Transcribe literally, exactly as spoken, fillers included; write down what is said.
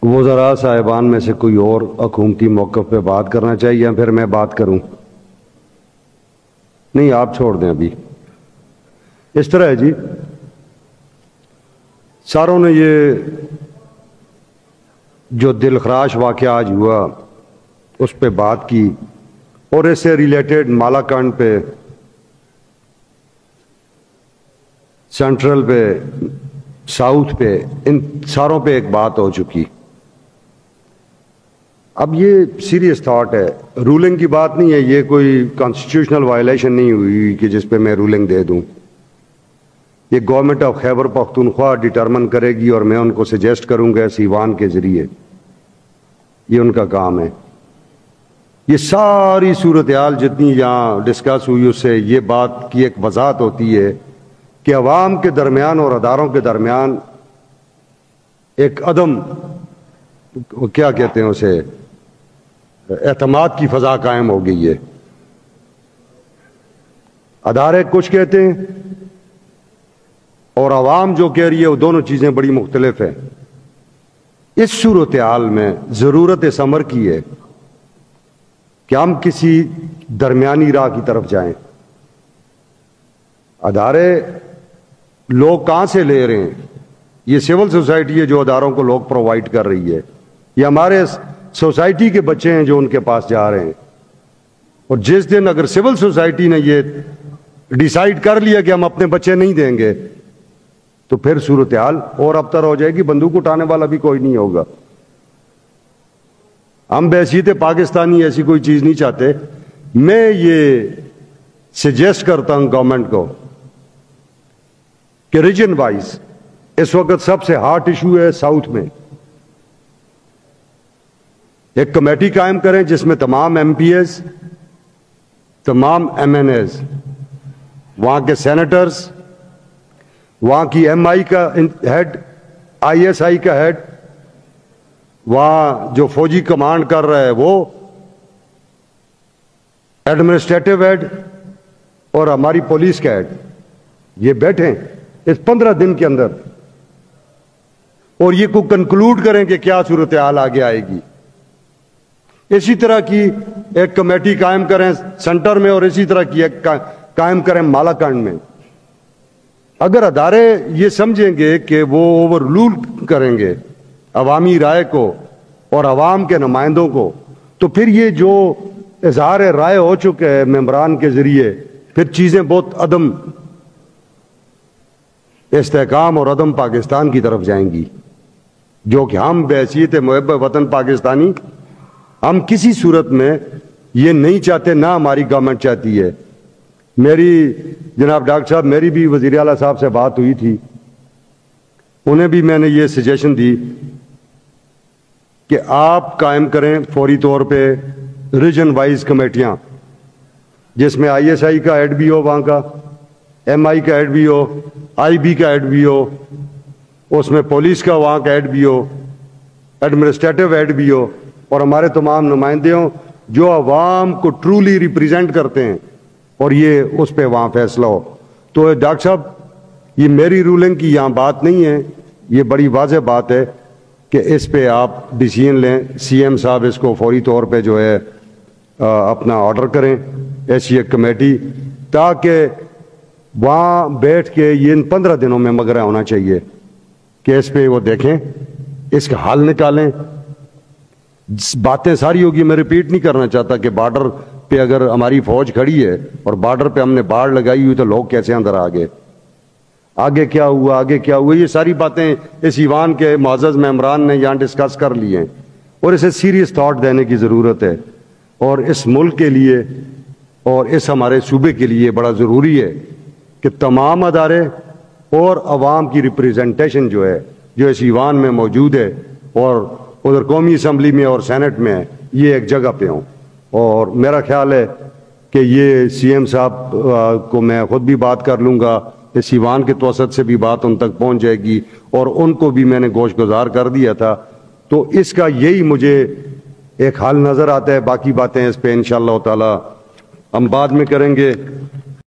وزراء صاحبان میں سے کوئی اور حکومتی موقف پہ بات کرنا چاہیے یا پھر میں بات کروں؟ نہیں، آپ چھوڑ دیں ابھی. اس طرح ہے جی، ساروں نے یہ جو دل خراش واقعہ آج ہوا اس پہ بات کی، اور اس سے ریلیٹڈ مالاکنڈ پہ، سینٹرل پہ، ساؤتھ پہ، ان ساروں پہ ایک بات ہو چکی. اب یہ سیریس تھاٹ ہے، رولنگ کی بات نہیں ہے، یہ کوئی کانسٹیٹیوشنل وائلیشن نہیں ہوئی کہ جس پہ میں رولنگ دے دوں. یہ government of Khyber Pakhtunkhwa determine کرے گی اور میں ان کو سجیسٹ کروں گا سیوان کے ذریعے، یہ ان کا کام ہے. یہ ساری صورتحال جتنی یہاں ڈسکس ہوئی اس سے یہ بات کی ایک وضاحت ہوتی ہے کہ عوام کے درمیان اور اداروں کے درمیان ایک عدم کیا کہتے ہیں اسے اعتماد کی فضا قائم ہو گئی ہے. ادارے کچھ کہتے ہیں اور عوام جو کہہ رہی ہے وہ دونوں چیزیں بڑی مختلف ہیں. اس صورتحال میں ضرورت اس امر کی ہے کہ ہم کسی درمیانی راہ کی طرف جائیں. ادارے لوگ کہاں سے لے رہے ہیں؟ یہ سول سوسائٹی ہے جو اداروں کو لوگ پرووائڈ کر رہی ہے، یہ ہمارے سوسائٹی کے بچے ہیں جو ان کے پاس جا رہے ہیں. اور جس دن اگر سول سوسائٹی نے یہ ڈیسائیڈ کر لیا کہ ہم اپنے بچے نہیں دیں گے تو پھر صورتحال اور ابتر ہو جائے گی، بندوق اٹھانے والا بھی کوئی نہیں ہوگا. ہم بحیثیت پاکستانی ایسی کوئی چیز نہیں چاہتے. میں یہ سجیسٹ کرتا ہوں گورنمنٹ کو کہ ریجن وائز اس وقت سب سے ہارٹ ایشو ہے ساؤتھ میں. ایک کمیٹی قائم کریں جس میں تمام ایم پی ایز، تمام ایم این ایز، وہاں کے سینیٹرز، وہاں کی ایم آئی کا ہیڈ، آئی ایس آئی کا ہیڈ، وہاں جو فوجی کمانڈ کر رہا ہے وہ، ایڈمنسٹریٹو ہیڈ اور ہماری پولیس کا ہیڈ، یہ بیٹھیں اس پندرہ دن کے اندر اور یہ کو کنکلوڈ کریں کہ کیا صورتحال آگے آئے گی. اسی طرح کی ایک کمیٹی قائم کریں سینٹر میں اور اسی طرح کی ایک قائم کریں مالاکنڈ میں. اگر ادارے یہ سمجھیں گے کہ وہ اوور رول کریں گے عوامی رائے کو اور عوام کے نمائندوں کو، تو پھر یہ جو اظہار رائے ہو چکے ہے ممبران کے ذریعے، پھر چیزیں بہت عدم استحکام اور عدم پاکستان کی طرف جائیں گی، جو کہ ہم بحیثیت محب وطن پاکستانی ہم کسی صورت میں یہ نہیں چاہتے، نہ ہماری گورنمنٹ چاہتی ہے. میری جناب ڈاکٹر صاحب میری بھی وزیر اعلیٰ صاحب سے بات ہوئی تھی، انہیں بھی میں نے یہ سجیشن دی کہ آپ قائم کریں فوری طور پہ ریجن وائز کمیٹیاں، جس میں آئی ایس آئی کا ہیڈ بھی ہو، وہاں کا ایم آئی کا ہیڈ بھی ہو، آئی بی کا ہیڈ بھی ہو، اس میں پولیس کا وہاں کا ہیڈ بھی ہو، ایڈمنسٹریٹو ہیڈ بھی ہو، اور ہمارے تمام نمائندے ہوں جو عوام کو ٹرولی ریپریزنٹ کرتے ہیں، اور یہ اس پہ وہاں فیصلہ ہو. تو ڈاکٹر صاحب یہ میری رولنگ کی یہاں بات نہیں ہے، یہ بڑی واضح بات ہے کہ اس پہ آپ ڈیسیژن لیں. سی ایم صاحب اس کو فوری طور پہ جو ہے اپنا آرڈر کریں ایسی ایک کمیٹی، تاکہ وہاں بیٹھ کے یہ ان پندرہ دنوں میں مگر ہونا چاہیے کہ اس پہ وہ دیکھیں، اس کا حل نکالیں. باتیں ساری ہوگی، میں ریپیٹ نہیں کرنا چاہتا کہ بارڈر پہ اگر ہماری فوج کھڑی ہے اور بارڈر پہ ہم نے باڑ لگائی ہوئی تو لوگ کیسے اندر آ گئے، آگے کیا ہوا، آگے کیا ہوا. یہ ساری باتیں اس ایوان کے معزز ممبران نے یہاں ڈسکس کر لی ہیں اور اسے سیریس تھاٹ دینے کی ضرورت ہے. اور اس ملک کے لیے اور اس ہمارے صوبے کے لیے بڑا ضروری ہے کہ تمام ادارے اور عوام کی ریپریزنٹیشن جو ہے جو اس ایوان میں موجود ہے اور ادھر قومی اسمبلی میں اور سینٹ میں ہے، یہ ایک جگہ پہ ہوں. اور میرا خیال ہے کہ یہ سی ایم صاحب کو میں خود بھی بات کر لوں گا، اس ایوان کے توسط سے بھی بات ان تک پہنچ جائے گی اور ان کو بھی میں نے گوش گزار کر دیا تھا. تو اس کا یہی مجھے ایک حل نظر آتا ہے. باقی باتیں اس پہ انشاءاللہ تعالی ہم بعد میں کریں گے.